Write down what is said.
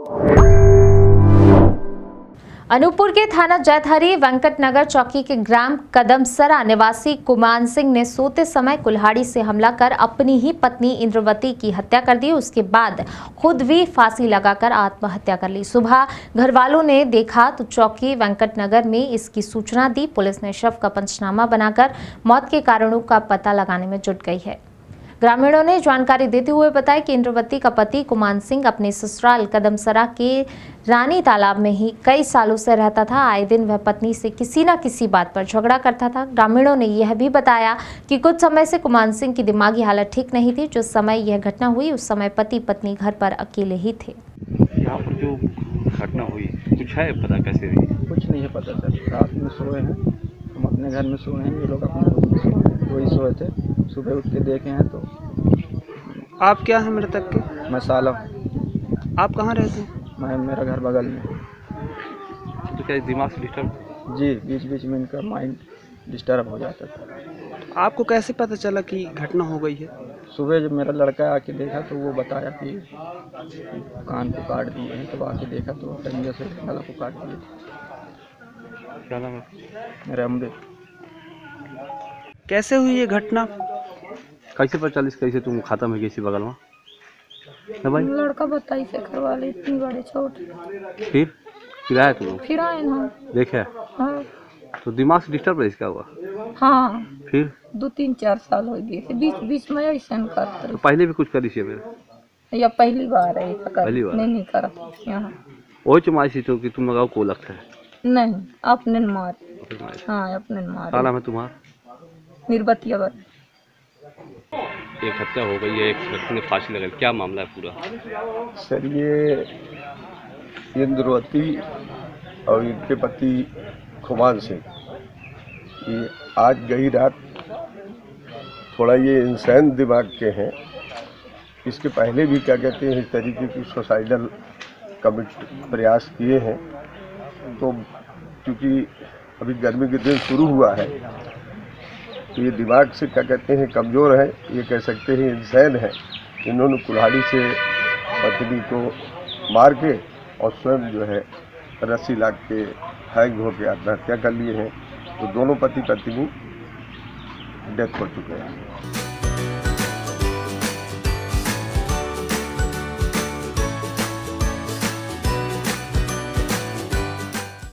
अनूपपुर के थाना जैतहरी वेंकटनगर चौकी के ग्राम कदमसरा निवासी कुमान सिंह ने सोते समय कुल्हाड़ी से हमला कर अपनी ही पत्नी इंद्रवती की हत्या कर दी। उसके बाद खुद भी फांसी लगाकर आत्महत्या कर ली। सुबह घर वालों ने देखा तो चौकी वेंकटनगर में इसकी सूचना दी। पुलिस ने शव का पंचनामा बनाकर मौत के कारणों का पता लगाने में जुट गई है। ग्रामीणों ने जानकारी देते हुए बताया कि इंद्रवती का पति कुमान सिंह अपने ससुराल कदमसरा के रानी तालाब में ही कई सालों से रहता था। आए दिन वह पत्नी से किसी न किसी बात पर झगड़ा करता था। ग्रामीणों ने यह भी बताया कि कुछ समय से कुमान सिंह की दिमागी हालत ठीक नहीं थी। जिस समय यह घटना हुई उस समय पति पत्नी घर पर अकेले ही थे। यहाँ पर जो घटना हुई कुछ है पता कैसे हुई? कुछ नहीं है पता सर। रात में सोए हैं, हम अपने घर में सोए हैं, ये लोग अपने रूम में सोए हैं, वही सोए थे। सुबह उठ के देखे हैं तो। आप क्या हैं मृतक के? मैं साला हूँ। आप कहाँ रहते हैं? मेरा घर बगल में। तो क्या दिमाग से डिस्टर्ब? जी, बीच बीच में इनका माइंड डिस्टर्ब हो जाता था। आपको कैसे पता चला कि घटना हो गई है? सुबह जब मेरा लड़का आके देखा तो वो बताया कि कान को काट दिए हैं। तो आके देखा तो टंगे से गला को काट दिए। क्या नाम है? मेरा अमृत। कैसे हुई ये घटना? कैसे पता चलिस? कैसे तुम खाता में किसी बगल में है भाई? लड़का बताई से करवा ली, इतनी बड़ी चोट। फिर आए तुम? फिर आए ना। देखे? हाँ। तो दिमाग से डिस्टर्ब है इसका हुआ? हाँ। फिर 2-3-4 साल हो गए बीच बीच में ऐसा करते। तो पहले भी कुछ करी से मेरे? या पहली बार है? पहली बार? नहीं करा यहाँ। वो चमाई तो कि तुम लगाओ को लगता है? नहीं, अपने मार। हाँ, अपने मार। क्या नाम है तुम्हारा? निर्वतिया। एक हत्या हो गई है, एक व्यक्ति ने फांसी लगाई, क्या मामला है पूरा? सर ये इंद्रवती और इनके पति कुमान सिंह ये आज गई रात थोड़ा ये इंसान दिमाग के हैं। इसके पहले भी क्या कहते हैं इस तरीके की सुसाइडल प्रयास किए हैं। तो क्योंकि अभी गर्मी के दिन शुरू हुआ है तो ये दिमाग से क्या कहते हैं कमज़ोर है, ये कह सकते हैं इंसान है। इन्होंने कुल्हाड़ी से पत्नी को मार के और स्वयं जो है रस्सी लाद के हैंग होकर आत्महत्या कर लिए हैं। तो दोनों पति पत्नी डेथ हो चुके हैं।